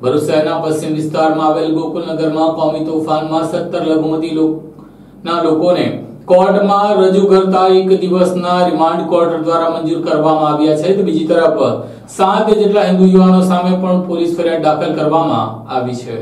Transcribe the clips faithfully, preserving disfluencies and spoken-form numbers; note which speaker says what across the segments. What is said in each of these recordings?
Speaker 1: ભરૂચ શહેરના પશ્ચિમ વિસ્તારમાં આવેલ ગોકુલનગરમાં કોમી તોફાનમાં સત્તર લઘુમતી ના લોકોને કોર્ટમાં રજૂ કરતા એક દિવસના રિમાન્ડ કોર્ટ દ્વારા મંજૂર કરવામાં આવ્યા છે, તો બીજી તરફ સાત જેટલા હિન્દુ યુવાનો સામે પણ પોલીસ ફરિયાદ દાખલ કરવામાં આવી છે।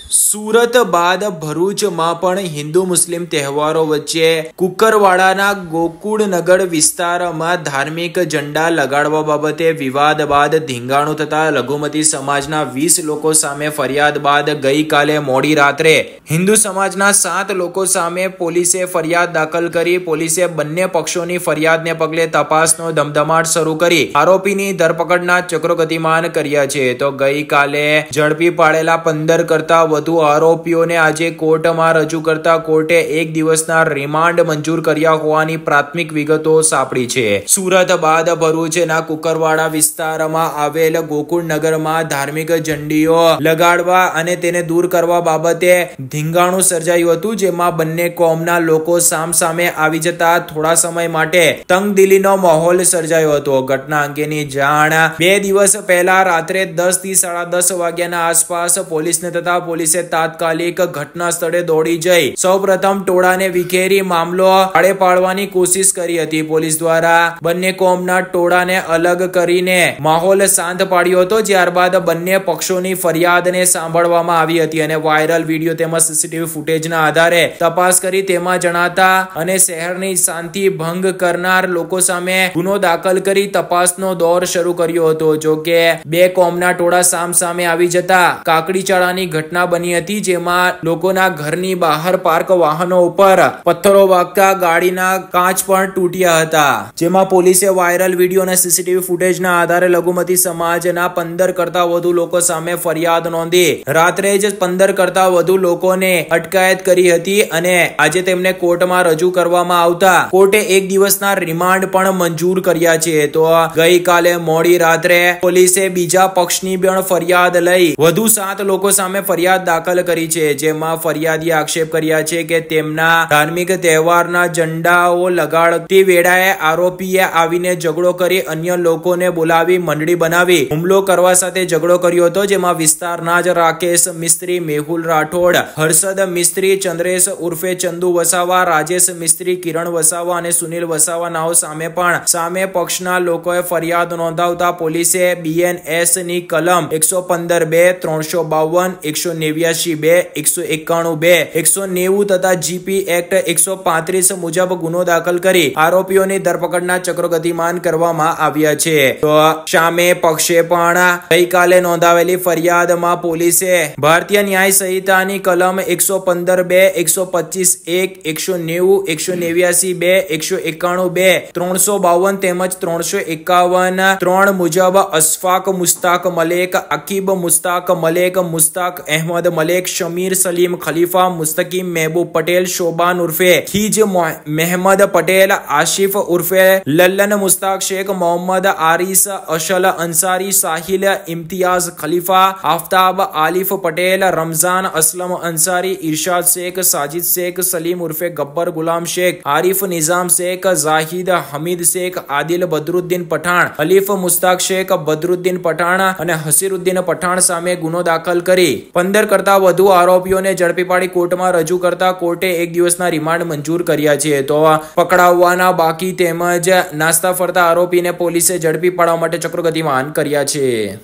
Speaker 2: સુરત બાદ ભરૂચમાં પણ હિન્દુ મુસ્લિમ તહેવારો વચ્ચે કુકરવાડાના ગોકુળનગર વિસ્તારમાં ધાર્મિક ઝંડા લગાડવા બાબતે વિવાદ બાદ ધીંગાણું થતા લઘુમતી સમાજના વીસ લોકો સામે ફરિયાદ બાદ ગઈકાલે મોડી રાત્રે હિન્દુ સમાજના સાત લોકો સામે પોલીસે ફરિયાદ દાખલ કરી। પોલીસે બંને પક્ષોની ફરિયાદને પગલે તપાસનો ધમધમાટ શરૂ કરી આરોપીની ધરપકડના ચક્રો ગતિમાન કર્યા છે। તો ગઈકાલે ઝડપી પાડેલા પંદર કરતા વધુ આરોપીઓને આજે કોર્ટમાં રજૂ કરતા કોર્ટે એક દિવસના રિમાન્ડ મંજૂર કર્યા હોવાની પ્રાથમિક વિગતો સાંપડી છે। સુરત બાદ ભરૂચના કુકરવાડા વિસ્તારમાં આવેલ ગોકુળનગરમાં ધાર્મિક ઝંડીઓ લગાડવા અને તેને દૂર કરવા બાબતે ધીંગાણું સર્જાયું હતું, જેમાં બંને કોમના લોકો સામસામે આવી જતા થોડા સમય માટે તંગદિલીનો માહોલ સર્જાયો હતો। ઘટના અંગેની જાણ બે દિવસ પહેલા રાત્રે દસ થી સાડા દસ વાગ્યાના આસપાસ પોલીસને થતા પોલીસે તાત્કાલિક ઘટના સ્થળે દોડી જઈ સૌપ્રથમ ટોળાને વિખેરી મામલો આડે પાડવાની કોશિશ કરી હતી। પોલીસ દ્વારા બંને કોમના ટોળાને અલગ કરીને માહોલ શાંત પાડ્યો હતો। ત્યારબાદ બંને પક્ષોની ફરિયાદને સાંભળવામાં આવી હતી અને વાયરલ વિડીયો તેમજ સીસીટીવી ફૂટેજના આધારે તપાસ કરી તેમાં જણાતા અને શહેરની શાંતિ ભંગ કરનાર લોકો સામે ગુનો દાખલ કરી તપાસનો દોર શરૂ કર્યો હતો। જો કે બે કોમના ટોળા સામસામે આવી જતા કાકડીચાળાની ઘટના બની હતી, જેમાં લોકોના ઘરની બહાર પાર્ક વાહનો ઉપર પથ્થરો વાગતા ગાડીના કાચ પણ તૂટ્યા હતા। જેમાં પોલીસે વાયરલ વિડીયો અને સીસીટીવી ફૂટેજના આધારે લઘુમતી સમાજના પંદર કરતા વધુ લોકો સામે ફરિયાદ નોંધી રાત્રે જ પંદર કરતા વધુ લોકોને અટકાયત કરી હતી અને આજે તેમને કોર્ટમાં રજૂ કરવામાં આવતા કોર્ટે એક દિવસના રિમાન્ડ પણ મંજૂર કર્યા છે। તો ગઈકાલે મોડી રાત્રે પોલીસે બીજા પક્ષની પણ ફરિયાદ લઈ વધુ સાત લોકો સામે ફરિયાદ દાખલ કરી છે, જેમાં ફરિયાદીએ આક્ષેપ કર્યા છે કે તેમના ધાર્મિક તહેવારના ઝંડાઓ લગાડતી વેળાએ આરોપીએ આવીને ઝઘડો કરી અન્ય લોકોને બોલાવી મંડળી બનાવી હુમલો કરવા સાથે ઝઘડો કર્યો હતો। જેમાં વિસ્તારના જ રાકેશ મિસ્ત્રી, મેહુલ રાઠોડ, હર્ષદ મિસ્ત્રી, ચંદ્રેશ ઉર્ફે ચંદુ વસાવા, રાજેશ મિસ્ત્રી, કિરણ વસાવા અને સુનિલ વસાવા નાઓ સામે પણ સામે પક્ષના લોકોએ ફરિયાદ નોંધાવતા પોલીસે બીએનએસ ની કલમ એકસો પંદર બે, ત્રણસો બાવન, એકસો નેવ્યાસી બે, એકસો એકાણું બે, એકસો નેવું તથા જીપી એક્ટ એકસો પાંત્રીસ મુજબ ગુનો દાખલ કરી આરોપીઓની ધરપકડના ચક્રો ગતિમાન કરવામાં આવ્યા છે। તો સામે પક્ષે પણ ગઈકાલે નોંધાવેલી ફરિયાદમાં પોલીસે ભારતીય ન્યાય સંહિતાની કલમ એકસો પંદર બે, એકસો પચીસ એક, એકસો નેવું, એકસો નેવ્યાસી બે, એકસો એકાણું બે, ત્રણસો બાવન તેમજ ત્રણસો એકાવન ત્રણ મુજબ અશફાક મુસ્તાક મલેક, અકીબ મુસ્તાક મલેક, મુસ્તાક અહેમદ મલેક, શમીર સલીમ ખલીફા, મુસ્તકીમ મહેબૂબ પટેલ, શોબાન ઉર્ફે ખીજ મહેમદ પટેલ, આશિફ ઉર્ફે લલ્લન મુસ્તાક શેખ, મોહમ્મદ આરિસ, અશલ અંસારી, સાહિલ ઇમ્તિયાઝ ખલીફા, આફતાબ આલિફ પટેલ, રમઝાન અસલમ અંસારી, ઇરશાદ શેખ, સાजिद શેખ, સલીમ ઉર્ફે ગબ્બર ગુલામ શેખ, આરિફ નિઝામ શેખ, જાહિદ હમીદ શેખ, આદિલ બદરુદ્દીન પઠાણ, અલીફ મુસ્તાક શેખ, બદરુદ્દીન પઠાણ અને હસીરુદ્દીન પઠાણ સામે ગુનો દાખલ કરી પંદર કરતા વધુ આરોપીઓને ઝડપી પાડી કોર્ટમાં રજૂ કરતા કોર્ટે એક દિવસના રિમાન્ડ મંજૂર કર્યા છે। તો પકડાવવાના બાકી તેમજ નાસ્તા ફરતા આરોપીને પોલીસે ઝડપી પાડવા માટે ચક્રો ગતિમાન કર્યા છે।